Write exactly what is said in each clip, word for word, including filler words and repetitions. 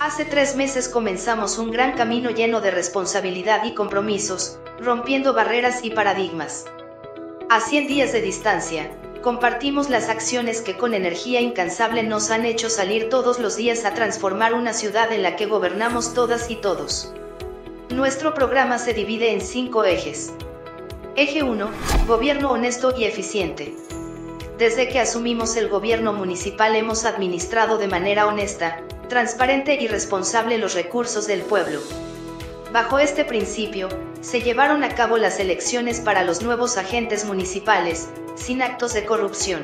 Hace tres meses comenzamos un gran camino lleno de responsabilidad y compromisos, rompiendo barreras y paradigmas. A cien días de distancia, compartimos las acciones que con energía incansable nos han hecho salir todos los días a transformar una ciudad en la que gobernamos todas y todos. Nuestro programa se divide en cinco ejes. Eje uno, gobierno honesto y eficiente. Desde que asumimos el gobierno municipal hemos administrado de manera honesta, transparente y responsable los recursos del pueblo. Bajo este principio, se llevaron a cabo las elecciones para los nuevos agentes municipales, sin actos de corrupción.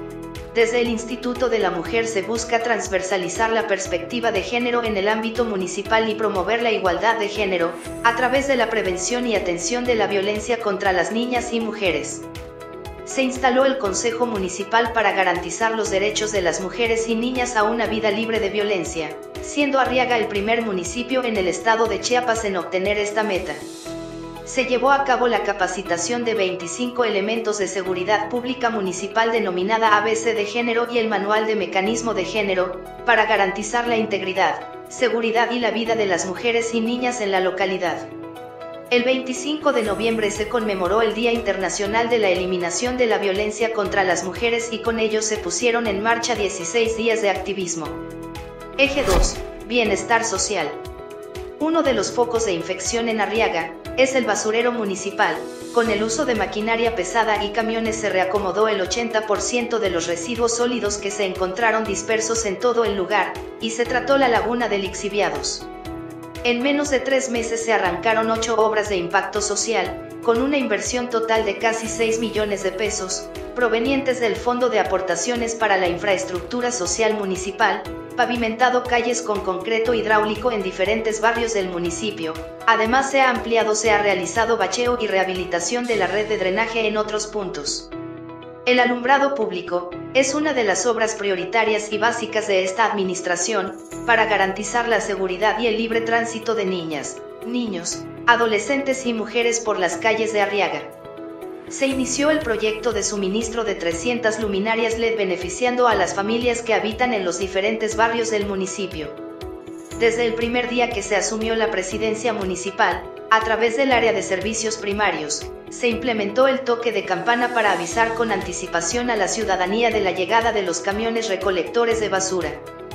Desde el Instituto de la Mujer se busca transversalizar la perspectiva de género en el ámbito municipal y promover la igualdad de género, a través de la prevención y atención de la violencia contra las niñas y mujeres. Se instaló el Consejo Municipal para garantizar los derechos de las mujeres y niñas a una vida libre de violencia, siendo Arriaga el primer municipio en el estado de Chiapas en obtener esta meta. Se llevó a cabo la capacitación de veinticinco elementos de seguridad pública municipal denominada A B C de género y el Manual de Mecanismo de Género, para garantizar la integridad, seguridad y la vida de las mujeres y niñas en la localidad. El veinticinco de noviembre se conmemoró el Día Internacional de la Eliminación de la Violencia contra las Mujeres y con ello se pusieron en marcha dieciséis días de activismo. Eje dos, bienestar social. Uno de los focos de infección en Arriaga es el basurero municipal. Con el uso de maquinaria pesada y camiones se reacomodó el ochenta por ciento de los residuos sólidos que se encontraron dispersos en todo el lugar, y se trató la laguna de lixiviados. En menos de tres meses se arrancaron ocho obras de impacto social, con una inversión total de casi seis millones de pesos, provenientes del Fondo de Aportaciones para la Infraestructura Social Municipal, pavimentado calles con concreto hidráulico en diferentes barrios del municipio. Además se ha ampliado, se ha realizado bacheo y rehabilitación de la red de drenaje en otros puntos. El alumbrado público es una de las obras prioritarias y básicas de esta administración, para garantizar la seguridad y el libre tránsito de niñas, niños, adolescentes y mujeres por las calles de Arriaga. Se inició el proyecto de suministro de trescientas luminarias L E D beneficiando a las familias que habitan en los diferentes barrios del municipio. Desde el primer día que se asumió la presidencia municipal, a través del área de servicios primarios, se implementó el toque de campana para avisar con anticipación a la ciudadanía de la llegada de los camiones recolectores de basura.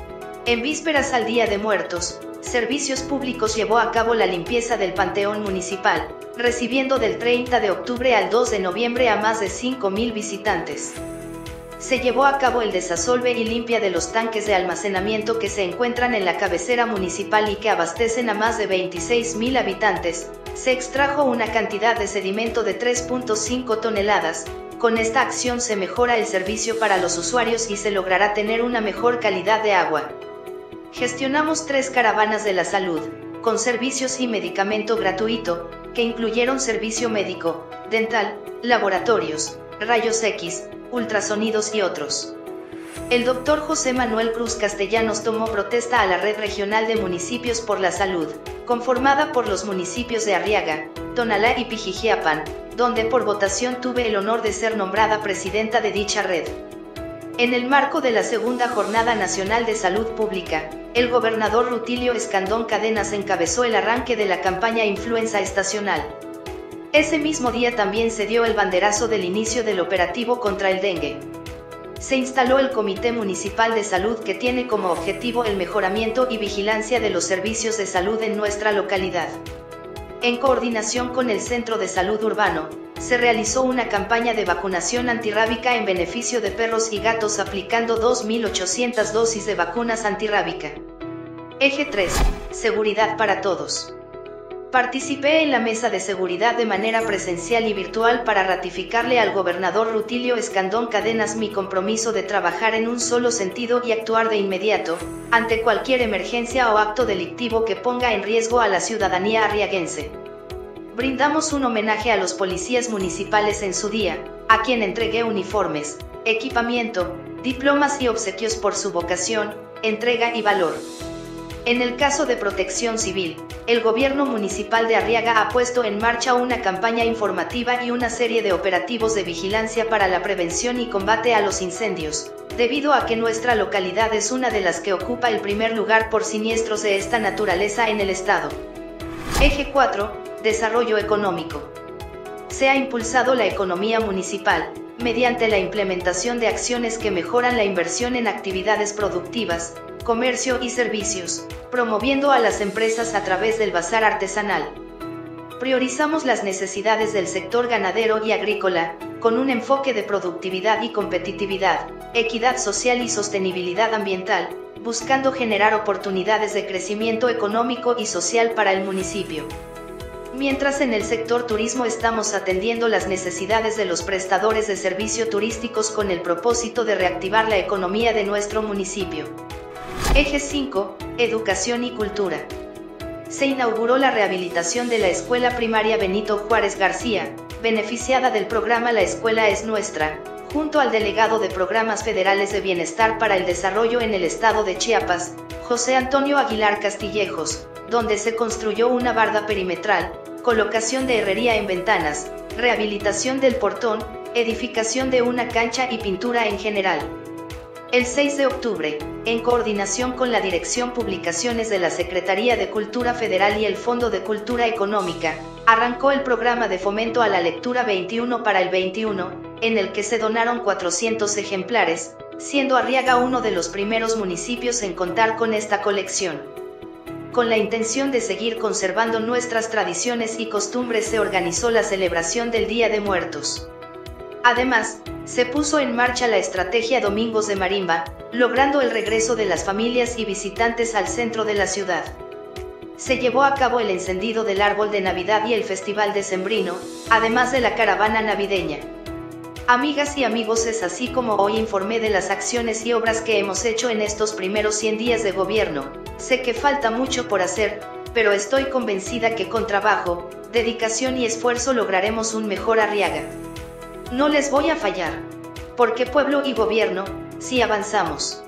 En vísperas al Día de Muertos, Servicios Públicos llevó a cabo la limpieza del Panteón Municipal, recibiendo del treinta de octubre al dos de noviembre a más de cinco mil visitantes. Se llevó a cabo el desasolve y limpia de los tanques de almacenamiento que se encuentran en la cabecera municipal y que abastecen a más de veintiséis mil habitantes. Se extrajo una cantidad de sedimento de tres punto cinco toneladas. Con esta acción se mejora el servicio para los usuarios y se logrará tener una mejor calidad de agua. Gestionamos tres caravanas de la salud, con servicios y medicamento gratuito, que incluyeron servicio médico, dental, laboratorios, rayos X, ultrasonidos y otros. El doctor José Manuel Cruz Castellanos tomó protesta a la Red Regional de Municipios por la Salud, conformada por los municipios de Arriaga, Tonalá y Pijijiapan, donde por votación tuve el honor de ser nombrada presidenta de dicha red. En el marco de la segunda Jornada Nacional de Salud Pública, el gobernador Rutilio Escandón Cadenas encabezó el arranque de la campaña Influenza Estacional. Ese mismo día también se dio el banderazo del inicio del operativo contra el dengue. Se instaló el Comité Municipal de Salud que tiene como objetivo el mejoramiento y vigilancia de los servicios de salud en nuestra localidad. En coordinación con el Centro de Salud Urbano, se realizó una campaña de vacunación antirrábica en beneficio de perros y gatos aplicando dos mil ochocientas dosis de vacunas antirrábica. Eje tres, seguridad para todos. Participé en la mesa de seguridad de manera presencial y virtual para ratificarle al gobernador Rutilio Escandón Cadenas mi compromiso de trabajar en un solo sentido y actuar de inmediato, ante cualquier emergencia o acto delictivo que ponga en riesgo a la ciudadanía arriaguense. Brindamos un homenaje a los policías municipales en su día, a quien entregué uniformes, equipamiento, diplomas y obsequios por su vocación, entrega y valor. En el caso de Protección Civil, el gobierno municipal de Arriaga ha puesto en marcha una campaña informativa y una serie de operativos de vigilancia para la prevención y combate a los incendios, debido a que nuestra localidad es una de las que ocupa el primer lugar por siniestros de esta naturaleza en el estado. Eje cuatro. Desarrollo económico. Se ha impulsado la economía municipal, mediante la implementación de acciones que mejoran la inversión en actividades productivas, comercio y servicios, promoviendo a las empresas a través del bazar artesanal. Priorizamos las necesidades del sector ganadero y agrícola, con un enfoque de productividad y competitividad, equidad social y sostenibilidad ambiental, buscando generar oportunidades de crecimiento económico y social para el municipio. Mientras en el sector turismo estamos atendiendo las necesidades de los prestadores de servicios turísticos con el propósito de reactivar la economía de nuestro municipio. Eje cinco. Educación y cultura. Se inauguró la rehabilitación de la Escuela Primaria Benito Juárez García, beneficiada del programa La Escuela es Nuestra, junto al delegado de Programas Federales de Bienestar para el Desarrollo en el estado de Chiapas, José Antonio Aguilar Castillejos, donde se construyó una barda perimetral, colocación de herrería en ventanas, rehabilitación del portón, edificación de una cancha y pintura en general. El seis de octubre, en coordinación con la Dirección Publicaciones de la Secretaría de Cultura Federal y el Fondo de Cultura Económica, arrancó el programa de fomento a la lectura veintiuno para el veintiuno, en el que se donaron cuatrocientos ejemplares, siendo Arriaga uno de los primeros municipios en contar con esta colección. Con la intención de seguir conservando nuestras tradiciones y costumbres se organizó la celebración del Día de Muertos. Además, se puso en marcha la estrategia Domingos de Marimba, logrando el regreso de las familias y visitantes al centro de la ciudad. Se llevó a cabo el encendido del árbol de Navidad y el Festival Decembrino, además de la caravana navideña. Amigas y amigos, es así como hoy informé de las acciones y obras que hemos hecho en estos primeros cien días de gobierno. Sé que falta mucho por hacer, pero estoy convencida que con trabajo, dedicación y esfuerzo lograremos un mejor Arriaga. No les voy a fallar, porque pueblo y gobierno, sí avanzamos.